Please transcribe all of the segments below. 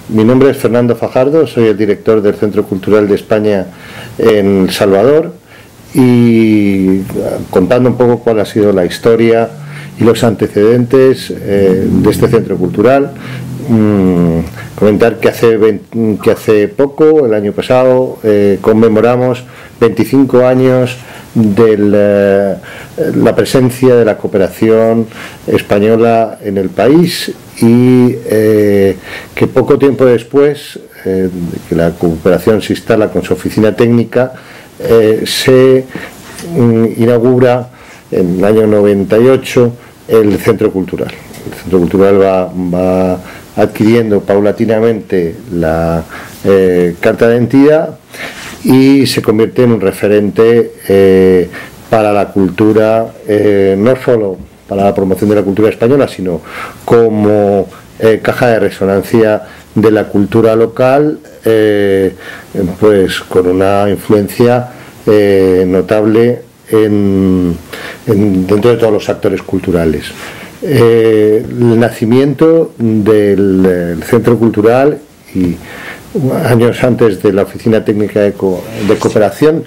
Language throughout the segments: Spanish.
Mi nombre es Fernando Fajardo, soy el director del Centro Cultural de España en El Salvador, y contando un poco cuál ha sido la historia y los antecedentes de este centro cultural. Comentar que hace poco, el año pasado, conmemoramos 25 años de la presencia de la cooperación española en el país, y que poco tiempo después de que la cooperación se instala con su oficina técnica, se inaugura en el año 98 el Centro Cultural. El Centro Cultural va adquiriendo paulatinamente la carta de identidad y se convierte en un referente para la cultura, no solo para la promoción de la cultura española, sino como caja de resonancia de la cultura local, pues con una influencia notable dentro de todos los actores culturales. El nacimiento del Centro Cultural, y años antes de la Oficina Técnica de Cooperación,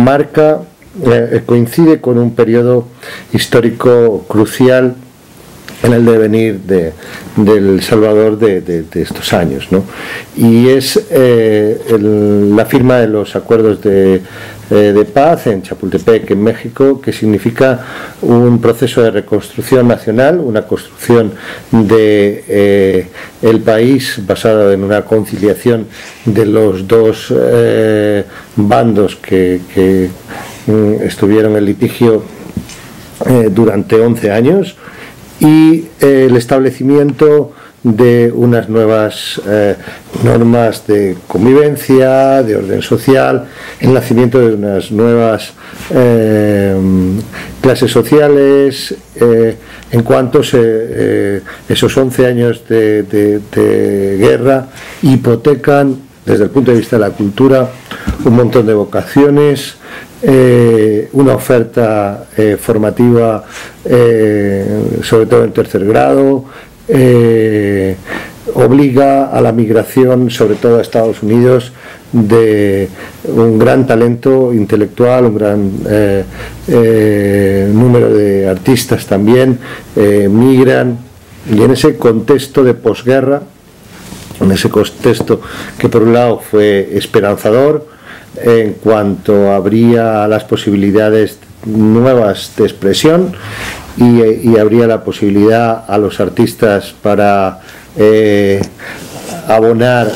coincide con un periodo histórico crucial en el devenir de El Salvador de estos años, ¿no? Y es la firma de los acuerdos de paz en Chapultepec, en México, que significa un proceso de reconstrucción nacional, una construcción de el país basada en una conciliación de los dos bandos que estuvieron en litigio durante 11 años, y el establecimiento de unas nuevas normas de convivencia, de orden social, el nacimiento de unas nuevas clases sociales, en cuanto esos 11 años de guerra hipotecan, desde el punto de vista de la cultura, un montón de vocaciones, una oferta formativa, sobre todo en tercer grado, obliga a la migración, sobre todo a Estados Unidos, de un gran talento intelectual, un gran número de artistas también migran, y en ese contexto de posguerra, en ese contexto que por un lado fue esperanzador en cuanto abría las posibilidades nuevas de expresión, y habría la posibilidad a los artistas para abonar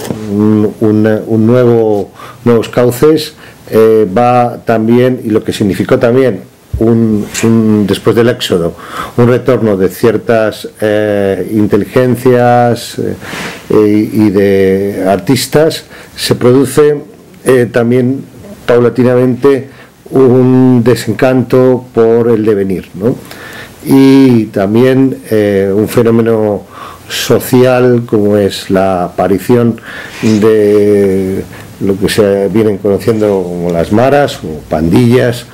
nuevos cauces, va también, y lo que significó también después del éxodo, un retorno de ciertas inteligencias y de artistas. Se produce también paulatinamente un desencanto por el devenir, ¿no? Y también un fenómeno social como es la aparición de lo que se vienen conociendo como las maras o pandillas,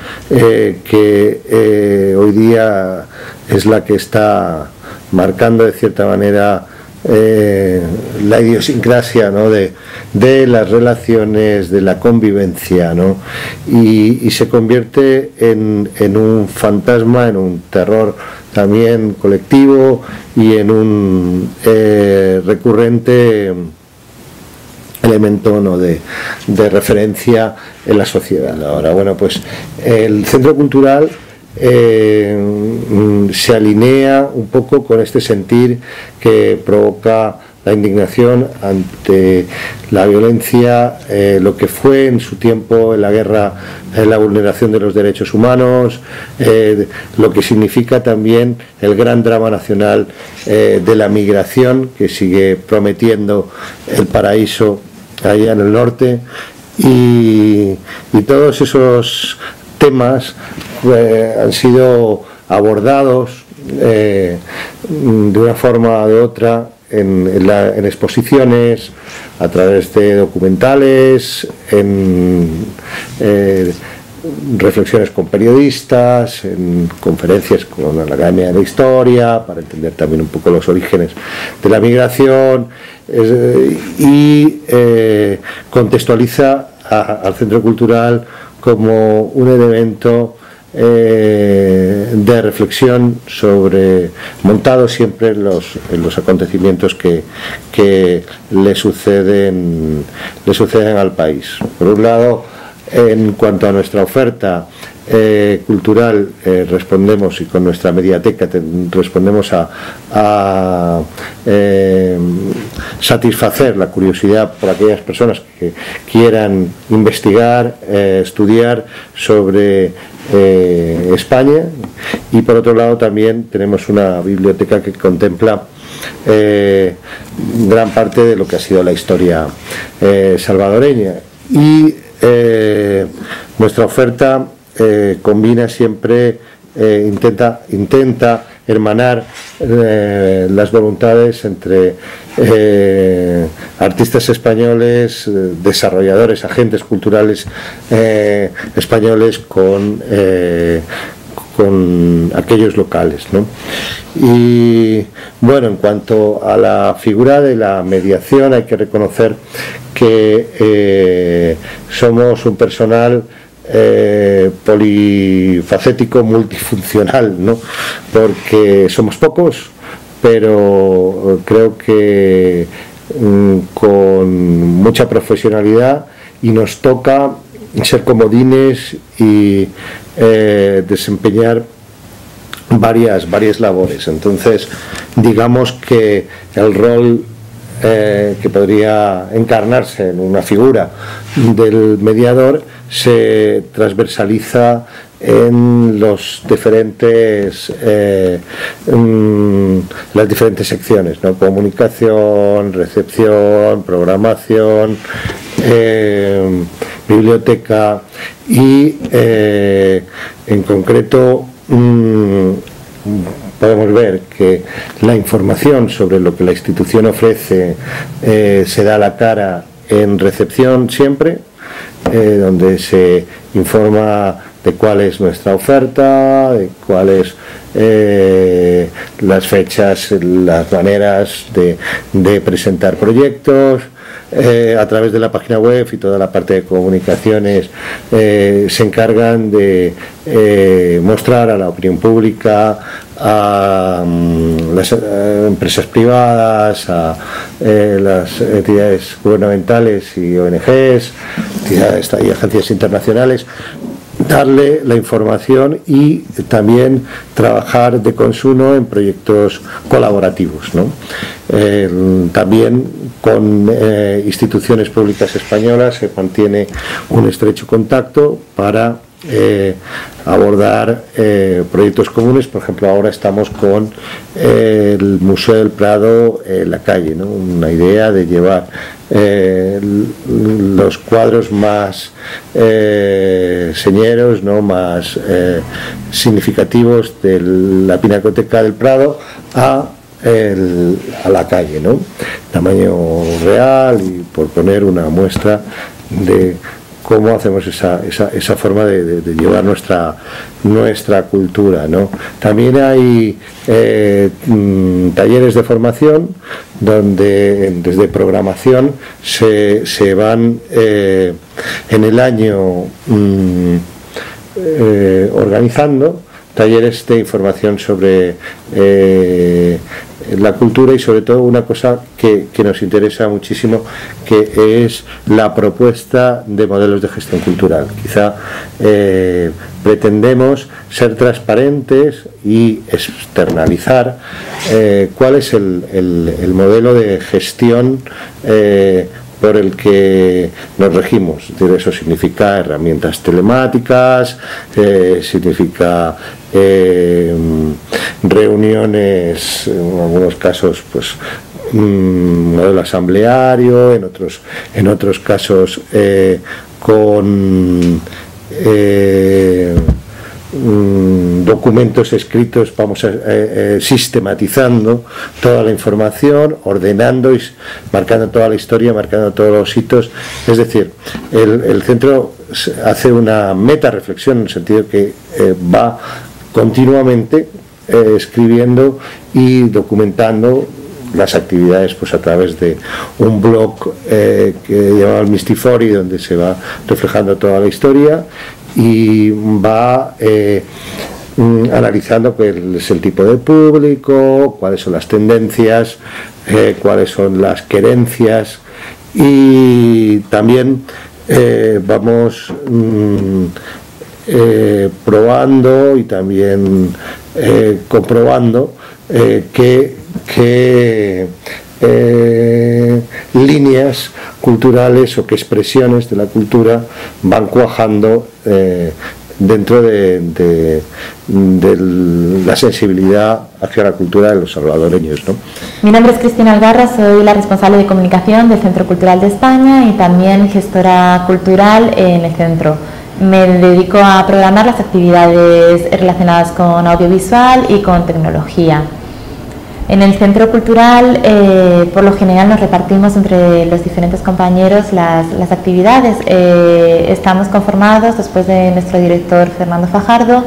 que hoy día es la que está marcando de cierta manera la idiosincrasia, ¿no?, de las relaciones, de la convivencia, ¿no? Y se convierte en un fantasma, en un terror también colectivo, y en un recurrente elemento, ¿no?, de referencia en la sociedad. Ahora, bueno, pues el Centro Cultural se alinea un poco con este sentir que provoca la indignación ante la violencia, lo que fue en su tiempo en la guerra, la vulneración de los derechos humanos, lo que significa también el gran drama nacional de la migración, que sigue prometiendo el paraíso allá en el norte, y todos esos temas han sido abordados de una forma o de otra en exposiciones, a través de documentales, en reflexiones con periodistas, en conferencias con la Academia de Historia, para entender también un poco los orígenes de la migración, y contextualiza al Centro Cultural como un elemento de reflexión montado siempre en los acontecimientos que le suceden al país. Por un lado, en cuanto a nuestra oferta cultural, respondemos, y con nuestra mediateca respondemos a satisfacer la curiosidad por aquellas personas que quieran investigar, estudiar sobre España, y por otro lado también tenemos una biblioteca que contempla gran parte de lo que ha sido la historia salvadoreña, y nuestra oferta combina siempre, intenta hermanar las voluntades entre artistas españoles, desarrolladores, agentes culturales españoles con aquellos locales, ¿no? Y bueno, en cuanto a la figura de la mediación, hay que reconocer que somos un personal polifacético, multifuncional, ¿no? Porque somos pocos, pero creo que con mucha profesionalidad, y nos toca ser comodines y desempeñar varias labores. Entonces, digamos que el rol que podría encarnarse en una figura del mediador se transversaliza en las diferentes secciones, ¿no? Comunicación, recepción, programación, biblioteca, y en concreto podemos ver que la información sobre lo que la institución ofrece se da a la cara en recepción siempre, donde se informa de cuál es nuestra oferta, de cuáles las fechas, las maneras de presentar proyectos. A través de la página web y toda la parte de comunicaciones se encargan de mostrar a la opinión pública, a las empresas privadas, a las entidades gubernamentales y ONGs, entidades y agencias internacionales, darle la información y también trabajar de consumo en proyectos colaborativos, ¿no? También con instituciones públicas españolas se mantiene un estrecho contacto para abordar proyectos comunes. Por ejemplo, ahora estamos con el Museo del Prado en la calle, ¿no? Una idea de llevar los cuadros más señeros, ¿no? Más significativos de la Pinacoteca del Prado a la calle, ¿no? Tamaño real, y por poner una muestra de cómo hacemos esa forma de llevar nuestra cultura, ¿no? También hay talleres de formación donde desde programación se van en el año organizando talleres de información sobre la cultura, y sobre todo una cosa que nos interesa muchísimo, que es la propuesta de modelos de gestión cultural. Quizá pretendemos ser transparentes y externalizar cuál es el modelo de gestión por el que nos regimos. Eso significa herramientas telemáticas, significa reuniones, en algunos casos pues modelo asambleario, en otros casos con documentos escritos, vamos sistematizando toda la información, ordenando y marcando toda la historia, marcando todos los hitos. Es decir, el centro hace una meta reflexión en el sentido que va continuamente escribiendo y documentando las actividades, pues a través de un blog que llamaba el Mistifori, donde se va reflejando toda la historia y va analizando cuál es el tipo de público, cuáles son las tendencias, cuáles son las querencias, y también vamos probando y también comprobando qué líneas culturales o qué expresiones de la cultura van cuajando dentro de la sensibilidad hacia la cultura de los salvadoreños, ¿no? Mi nombre es Cristina Algarra, soy la responsable de comunicación del Centro Cultural de España y también gestora cultural en el centro. Me dedico a programar las actividades relacionadas con audiovisual y con tecnología. En el Centro Cultural, por lo general, nos repartimos entre los diferentes compañeros las actividades. Estamos conformados, después de nuestro director Fernando Fajardo,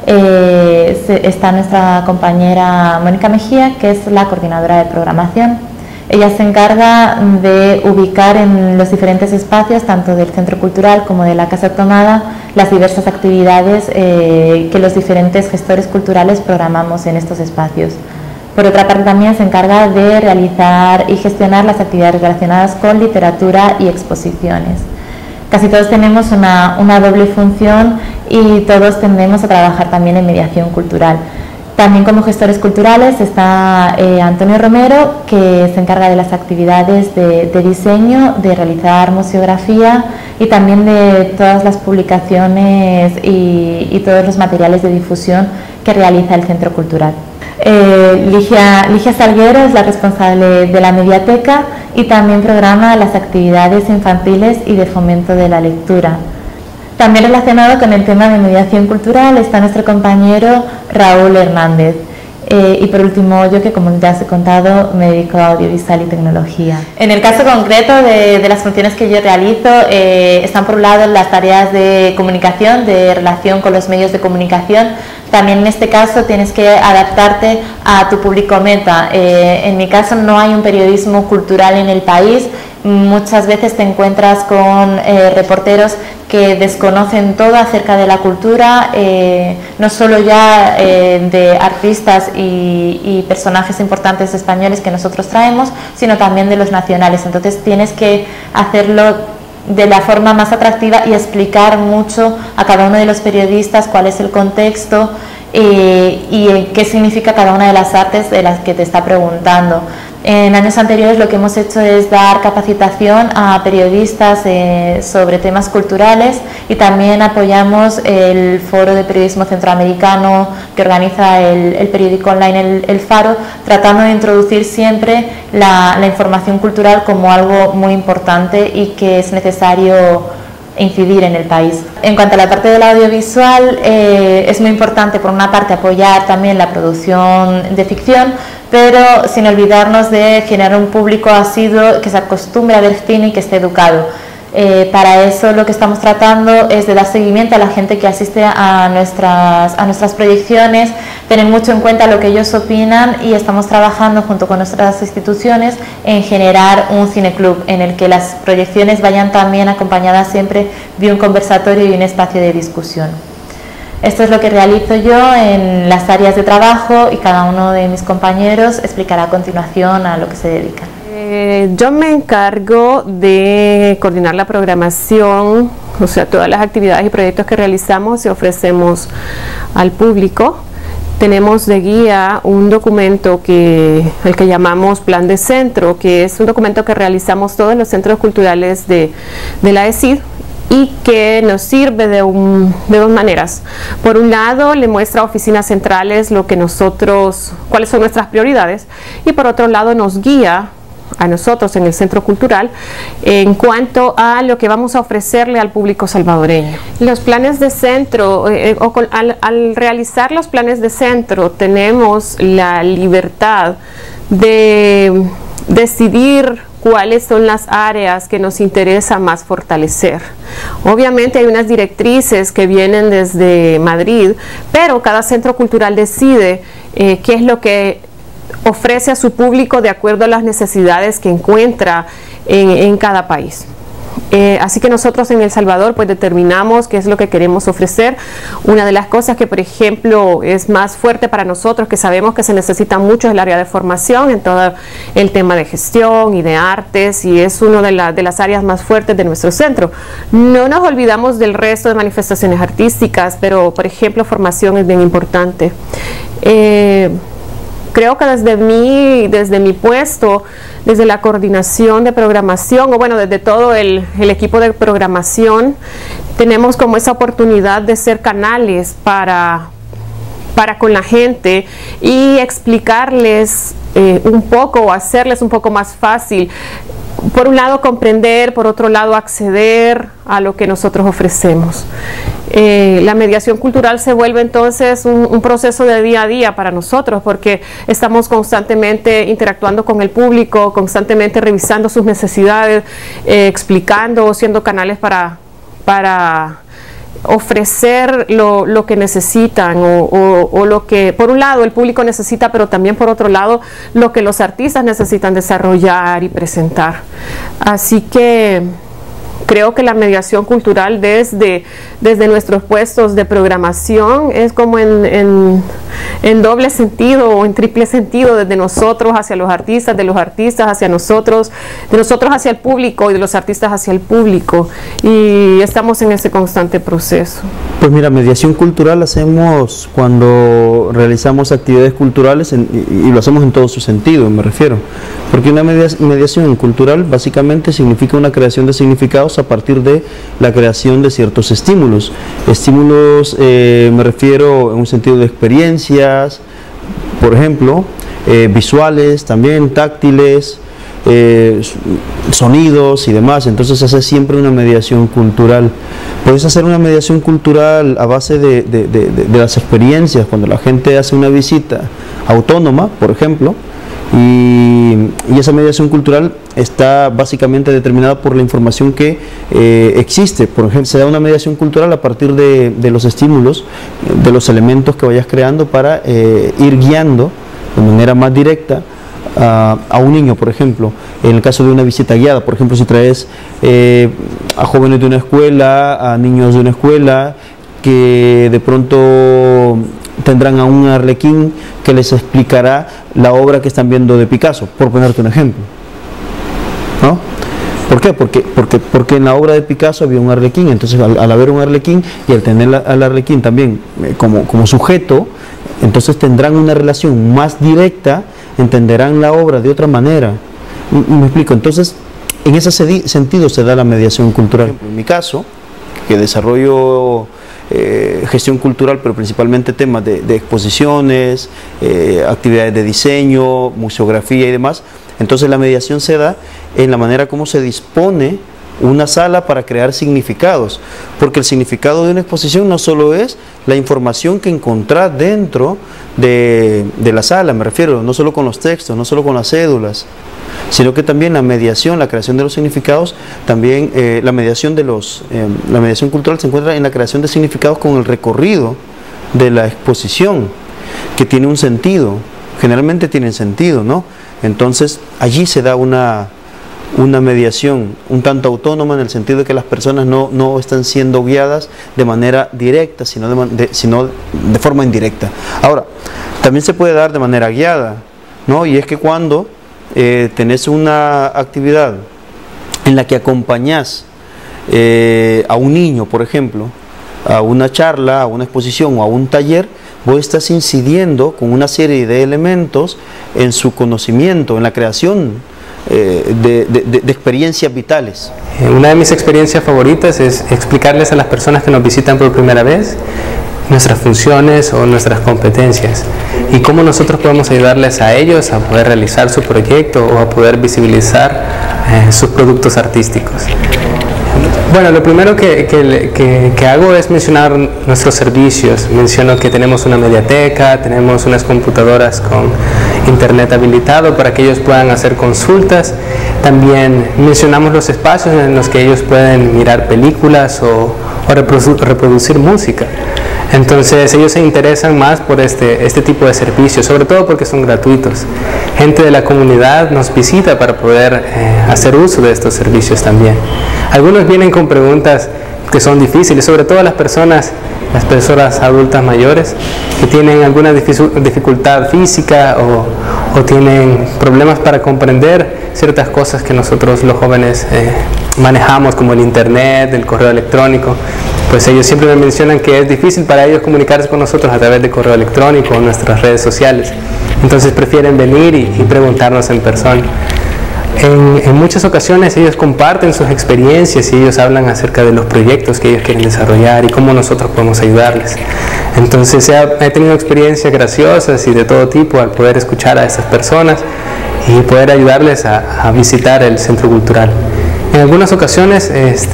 está nuestra compañera Mónica Mejía, que es la coordinadora de programación. Ella se encarga de ubicar en los diferentes espacios, tanto del Centro Cultural como de la Casa Tomada, las diversas actividades que los diferentes gestores culturales programamos en estos espacios. Por otra parte, también se encarga de realizar y gestionar las actividades relacionadas con literatura y exposiciones. Casi todos tenemos una doble función y todos tendemos a trabajar también en mediación cultural. También como gestores culturales está Antonio Romero, que se encarga de las actividades de diseño, de realizar museografía y también de todas las publicaciones y todos los materiales de difusión que realiza el Centro Cultural. Ligia Salguero es la responsable de la mediateca y también programa las actividades infantiles y de fomento de la lectura. También relacionado con el tema de mediación cultural está nuestro compañero Raúl Hernández. Y por último, yo, que como ya os he contado, me dedico a audiovisual y tecnología. En el caso concreto de las funciones que yo realizo, están por un lado las tareas de comunicación, de relación con los medios de comunicación. También en este caso tienes que adaptarte a tu público meta. En mi caso no hay un periodismo cultural en el país. Muchas veces te encuentras con reporteros que desconocen todo acerca de la cultura, no solo ya de artistas y personajes importantes españoles que nosotros traemos, sino también de los nacionales. Entonces tienes que hacerlo de la forma más atractiva y explicar mucho a cada uno de los periodistas cuál es el contexto y qué significa cada una de las artes de las que te está preguntando. En años anteriores lo que hemos hecho es dar capacitación a periodistas sobre temas culturales y también apoyamos el Foro de Periodismo Centroamericano que organiza el periódico online El Faro, tratando de introducir siempre la información cultural como algo muy importante y que es necesario incidir en el país. En cuanto a la parte del audiovisual, es muy importante por una parte apoyar también la producción de ficción, pero sin olvidarnos de generar un público asiduo que se acostumbre a ver cine y que esté educado. Para eso lo que estamos tratando es de dar seguimiento a la gente que asiste a nuestras proyecciones, tener mucho en cuenta lo que ellos opinan, y estamos trabajando junto con nuestras instituciones en generar un cineclub en el que las proyecciones vayan también acompañadas siempre de un conversatorio y un espacio de discusión. Esto es lo que realizo yo en las áreas de trabajo y cada uno de mis compañeros explicará a continuación a lo que se dedican. Yo me encargo de coordinar la programación, o sea, todas las actividades y proyectos que realizamos y ofrecemos al público. Tenemos de guía un documento el que llamamos Plan de Centro, que es un documento que realizamos todos los centros culturales de la ESID, y que nos sirve de dos maneras. Por un lado, le muestra a oficinas centrales cuáles son nuestras prioridades, y por otro lado nos guía a nosotros en el Centro Cultural en cuanto a lo que vamos a ofrecerle al público salvadoreño. Los planes de centro, al realizar los planes de centro, tenemos la libertad de decidir cuáles son las áreas que nos interesa más fortalecer. Obviamente hay unas directrices que vienen desde Madrid, pero cada centro cultural decide qué es lo que ofrece a su público de acuerdo a las necesidades que encuentra en cada país. Así que nosotros en El Salvador pues determinamos qué es lo que queremos ofrecer. Una de las cosas que por ejemplo es más fuerte para nosotros, que sabemos que se necesita mucho, es el área de formación en todo el tema de gestión y de artes, y es una de las áreas más fuertes de nuestro centro. No nos olvidamos del resto de manifestaciones artísticas, pero por ejemplo formación es bien importante. Creo que desde mi puesto, desde la coordinación de programación, o bueno, desde todo el equipo de programación, tenemos como esa oportunidad de ser canales para con la gente y explicarles un poco, o hacerles un poco más fácil, por un lado comprender, por otro lado acceder a lo que nosotros ofrecemos. La mediación cultural se vuelve entonces un proceso de día a día para nosotros, porque estamos constantemente interactuando con el público, constantemente revisando sus necesidades, explicando, siendo canales para ofrecer lo que necesitan, o lo que por un lado el público necesita, pero también por otro lado lo que los artistas necesitan desarrollar y presentar. Así que creo que la mediación cultural desde nuestros puestos de programación es como en doble sentido o en triple sentido, desde nosotros hacia los artistas, de los artistas hacia nosotros, de nosotros hacia el público y de los artistas hacia el público, y estamos en ese constante proceso. Pues mira, mediación cultural hacemos cuando realizamos actividades culturales y lo hacemos en todo su sentido, me refiero, porque una mediación cultural básicamente significa una creación de significados a partir de la creación de ciertos estímulos. Estímulos, me refiero en un sentido de experiencias, por ejemplo, visuales, también táctiles, sonidos y demás. Entonces se hace siempre una mediación cultural. Puedes hacer una mediación cultural a base de las experiencias, cuando la gente hace una visita autónoma, por ejemplo, y esa mediación cultural está básicamente determinada por la información que existe. Por ejemplo, se da una mediación cultural a partir de los estímulos, de los elementos que vayas creando para ir guiando de manera más directa a un niño, por ejemplo. En el caso de una visita guiada, por ejemplo, si traes a jóvenes de una escuela, a niños de una escuela, que de pronto tendrán a un arlequín que les explicará la obra que están viendo de Picasso, por ponerte un ejemplo, ¿no? ¿Por qué? Porque en la obra de Picasso había un arlequín. Entonces al haber un arlequín y al tener al arlequín también como sujeto, entonces tendrán una relación más directa, entenderán la obra de otra manera. ¿Me explico? Entonces en ese sentido se da la mediación cultural. En mi caso, que desarrollo gestión cultural, pero principalmente temas de exposiciones, actividades de diseño, museografía y demás. Entonces la mediación se da en la manera como se dispone una sala para crear significados, porque el significado de una exposición no solo es la información que encontrás dentro de la sala, me refiero, no solo con los textos, no solo con las cédulas, sino que también la mediación, la creación de los significados, también la mediación cultural se encuentra en la creación de significados con el recorrido de la exposición, que tiene un sentido, generalmente tienen sentido, ¿no? Entonces allí se da una mediación un tanto autónoma, en el sentido de que las personas no están siendo guiadas de manera directa, sino de forma indirecta. Ahora, también se puede dar de manera guiada, ¿no? Y es que cuando tenés una actividad en la que acompañás a un niño, por ejemplo, a una charla, a una exposición o a un taller, vos estás incidiendo con una serie de elementos en su conocimiento, en la creación de experiencias vitales. Una de mis experiencias favoritas es explicarles a las personas que nos visitan por primera vez nuestras funciones o nuestras competencias y cómo nosotros podemos ayudarles a ellos a poder realizar su proyecto o a poder visibilizar sus productos artísticos. Bueno, lo primero que hago es mencionar nuestros servicios. Menciono que tenemos una mediateca, tenemos unas computadoras con internet habilitado para que ellos puedan hacer consultas. También mencionamos los espacios en los que ellos pueden mirar películas o reproducir música. Entonces ellos se interesan más por este tipo de servicios, sobre todo porque son gratuitos. Gente de la comunidad nos visita para poder hacer uso de estos servicios también. Algunos vienen con preguntas que son difíciles, sobre todo las personas adultas mayores que tienen alguna dificultad física o tienen problemas para comprender ciertas cosas que nosotros los jóvenes manejamos, como el internet, el correo electrónico. Pues ellos siempre me mencionan que es difícil para ellos comunicarse con nosotros a través de correo electrónico o nuestras redes sociales. Entonces prefieren venir y preguntarnos en persona. En muchas ocasiones ellos comparten sus experiencias y ellos hablan acerca de los proyectos que ellos quieren desarrollar y cómo nosotros podemos ayudarles. Entonces he tenido experiencias graciosas y de todo tipo al poder escuchar a estas personas y poder ayudarles a visitar el centro cultural. En algunas ocasiones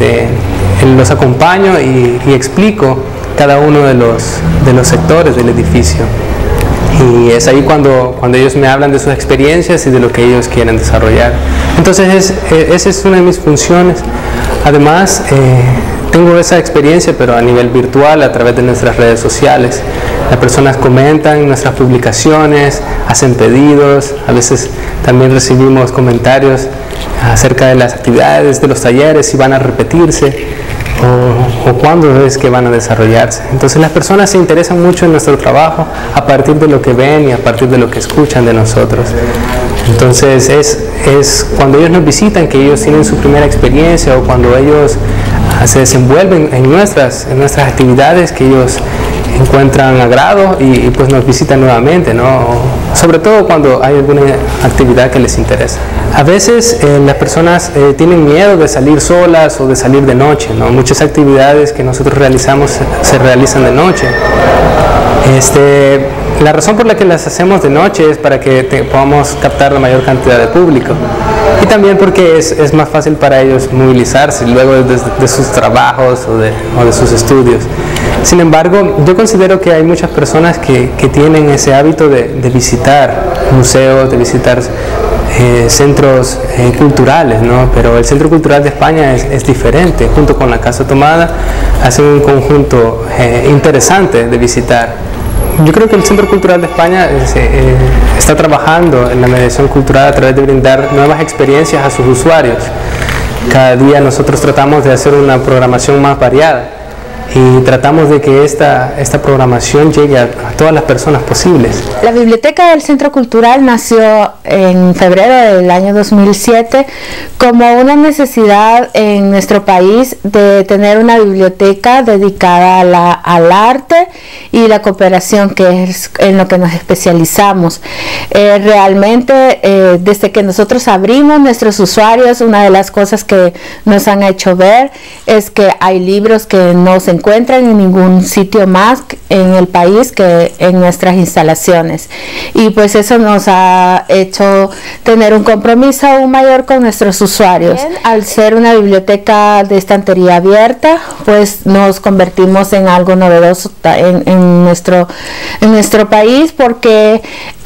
los acompaño y explico cada uno de los sectores del edificio. Y es ahí cuando ellos me hablan de sus experiencias y de lo que ellos quieren desarrollar. Entonces esa es una de mis funciones. Además, tengo esa experiencia, pero a nivel virtual, a través de nuestras redes sociales. Las personas comentan nuestras publicaciones, hacen pedidos, a veces también recibimos comentarios acerca de las actividades, de los talleres, si van a repetirse o cuándo es que van a desarrollarse. Entonces las personas se interesan mucho en nuestro trabajo a partir de lo que ven y a partir de lo que escuchan de nosotros. Entonces es cuando ellos nos visitan que ellos tienen su primera experiencia o cuando ellos se desenvuelven en nuestras actividades que ellos encuentran agrado y pues nos visitan nuevamente, ¿no? Sobre todo cuando hay alguna actividad que les interesa. A veces las personas tienen miedo de salir solas o de salir de noche, ¿no? Muchas actividades que nosotros realizamos se realizan de noche. La razón por la que las hacemos de noche es para que podamos captar la mayor cantidad de público y también porque es más fácil para ellos movilizarse luego de sus trabajos o de sus estudios. Sin embargo, yo considero que hay muchas personas que tienen ese hábito de visitar museos, de visitar centros culturales, ¿no? Pero el Centro Cultural de España es diferente. Junto con la Casa Tomada hacen un conjunto interesante de visitar. Yo creo que el Centro Cultural de España está trabajando en la mediación cultural a través de brindar nuevas experiencias a sus usuarios. Cada día nosotros tratamos de hacer una programación más variada y tratamos de que esta programación llegue a todas las personas posibles. La Biblioteca del Centro Cultural nació en febrero del año 2007 como una necesidad en nuestro país de tener una biblioteca dedicada al arte y la cooperación, que es en lo que nos especializamos. Realmente, desde que nosotros abrimos nuestros usuarios, una de las cosas que nos han hecho ver es que hay libros que no se encuentran en ningún sitio más en el país que en nuestras instalaciones, y pues eso nos ha hecho tener un compromiso aún mayor con nuestros usuarios. Al ser una biblioteca de estantería abierta, pues nos convertimos en algo novedoso en nuestro país, porque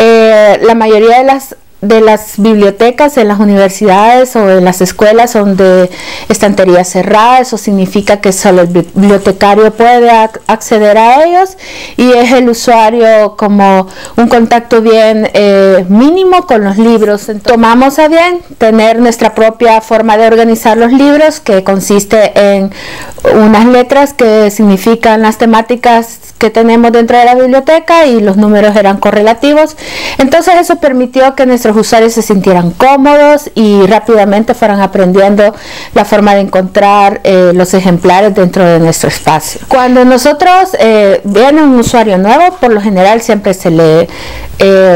la mayoría de las bibliotecas en las universidades o en las escuelas son de estantería cerrada. Eso significa que solo el bibliotecario puede acceder a ellos y es el usuario como un contacto bien mínimo con los libros. Tomamos a bien tener nuestra propia forma de organizar los libros, que consiste en unas letras que significan las temáticas que tenemos dentro de la biblioteca y los números eran correlativos. Entonces eso permitió que nuestros usuarios se sintieran cómodos y rápidamente fueran aprendiendo la forma de encontrar los ejemplares dentro de nuestro espacio. Cuando nosotros viene un usuario nuevo, por lo general siempre se le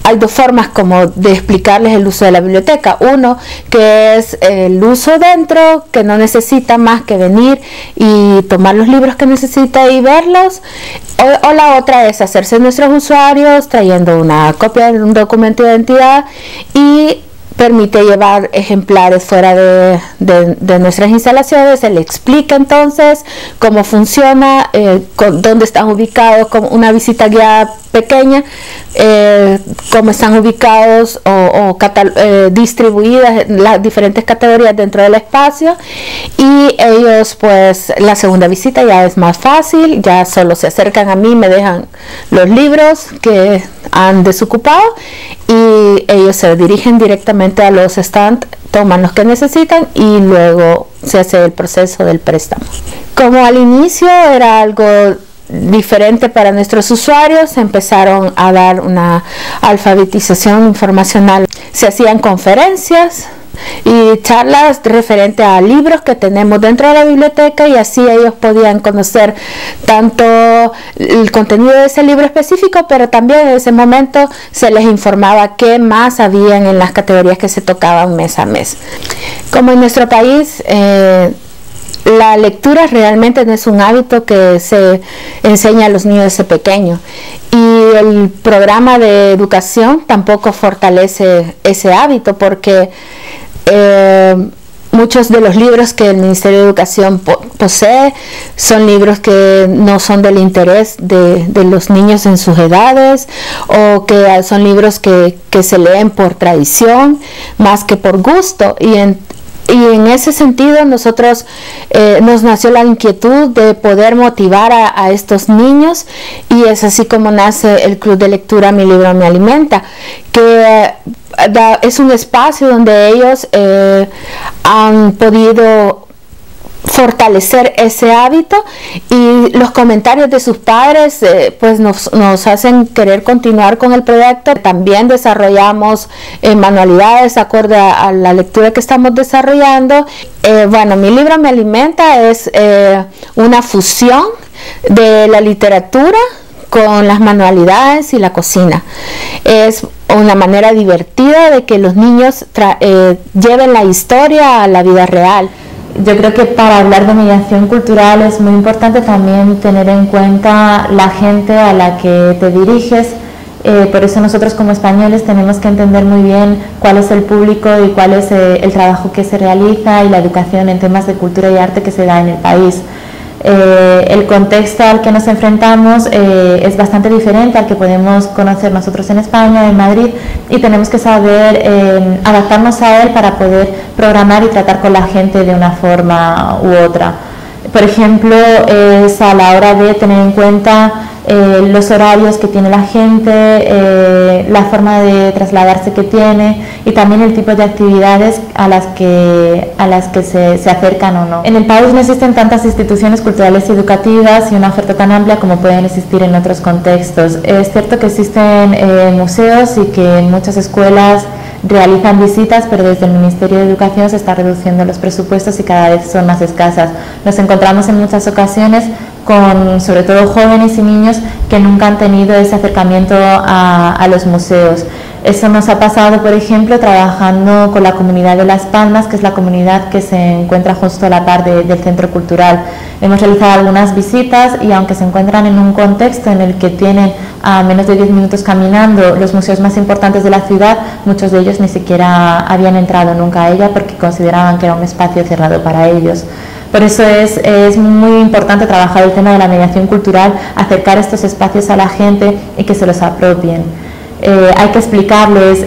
hay dos formas como de explicarles el uso de la biblioteca. Uno, que es el uso dentro, que no necesita más que venir y tomar los libros que necesita y verlos. O la otra es hacerse nuestros usuarios trayendo una copia de un documento de identidad y permite llevar ejemplares fuera de nuestras instalaciones. Se le explica entonces cómo funciona, dónde están ubicados, como una visita guiada pequeña, cómo están ubicados o distribuidas las diferentes categorías dentro del espacio, y ellos, pues la segunda visita ya es más fácil, ya solo se acercan a mí, me dejan los libros que han desocupado y ellos se dirigen directamente a los stands, toman los que necesitan y luego se hace el proceso del préstamo. Como al inicio era algo diferente para nuestros usuarios, empezaron a dar una alfabetización informacional. Se hacían conferencias y charlas referente a libros que tenemos dentro de la biblioteca, y así ellos podían conocer tanto el contenido de ese libro específico, pero también en ese momento se les informaba qué más habían en las categorías que se tocaban mes a mes. Como en nuestro país la lectura realmente no es un hábito que se enseña a los niños desde pequeños, y el programa de educación tampoco fortalece ese hábito, porque muchos de los libros que el Ministerio de Educación posee son libros que no son del interés de los niños en sus edades, o que son libros que se leen por tradición más que por gusto, y en ese sentido nosotros nos nació la inquietud de poder motivar a estos niños, y es así como nace el Club de Lectura Mi Libro Me Alimenta, que es un espacio donde ellos han podido fortalecer ese hábito, y los comentarios de sus padres pues nos hacen querer continuar con el proyecto. También desarrollamos manualidades acorde a la lectura que estamos desarrollando. Bueno, Mi Libro Me Alimenta es una fusión de la literatura con las manualidades y la cocina. Es una manera divertida de que los niños lleven la historia a la vida real. Yo creo que para hablar de mediación cultural es muy importante también tener en cuenta la gente a la que te diriges. Por eso nosotros como españoles tenemos que entender muy bien cuál es el público y cuál es el trabajo que se realiza y la educación en temas de cultura y arte que se da en el país. El contexto al que nos enfrentamos es bastante diferente al que podemos conocer nosotros en España, en Madrid, y tenemos que saber adaptarnos a él para poder programar y tratar con la gente de una forma u otra. Por ejemplo, es a la hora de tener en cuenta los horarios que tiene la gente, la forma de trasladarse que tiene, y también el tipo de actividades a las que se acercan o no. En el país no existen tantas instituciones culturales y educativas y una oferta tan amplia como pueden existir en otros contextos. Es cierto que existen museos y que en muchas escuelas realizan visitas, pero desde el Ministerio de Educación se está reduciendo los presupuestos y cada vez son más escasas. Nos encontramos en muchas ocasiones con sobre todo jóvenes y niños que nunca han tenido ese acercamiento a los museos. Eso nos ha pasado, por ejemplo, trabajando con la comunidad de Las Palmas, que es la comunidad que se encuentra justo a la par del centro cultural. Hemos realizado algunas visitas y aunque se encuentran en un contexto en el que tienen a menos de 10 minutos caminando los museos más importantes de la ciudad, muchos de ellos ni siquiera habían entrado nunca a ella porque consideraban que era un espacio cerrado para ellos. Por eso es muy importante trabajar el tema de la mediación cultural, acercar estos espacios a la gente y que se los apropien. Hay que explicarles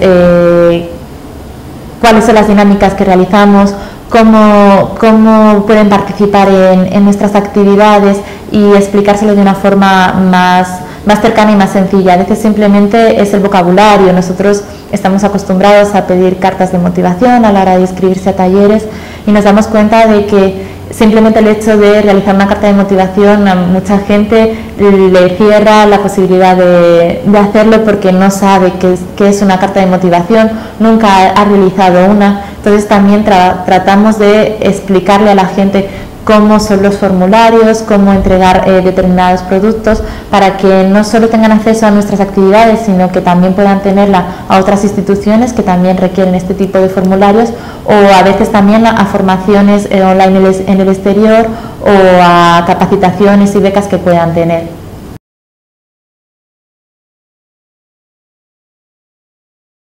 cuáles son las dinámicas que realizamos, cómo pueden participar en nuestras actividades y explicárselo de una forma más cercana y más sencilla. A veces simplemente es el vocabulario. Nosotros estamos acostumbrados a pedir cartas de motivación a la hora de inscribirse a talleres y nos damos cuenta de que simplemente el hecho de realizar una carta de motivación a mucha gente le cierra la posibilidad de hacerlo porque no sabe qué es una carta de motivación, nunca ha realizado una. Entonces también tratamos de explicarle a la gente cómo son los formularios, cómo entregar determinados productos, para que no solo tengan acceso a nuestras actividades, sino que también puedan tenerla a otras instituciones que también requieren este tipo de formularios, o a veces también a formaciones online en el exterior, o a capacitaciones y becas que puedan tener.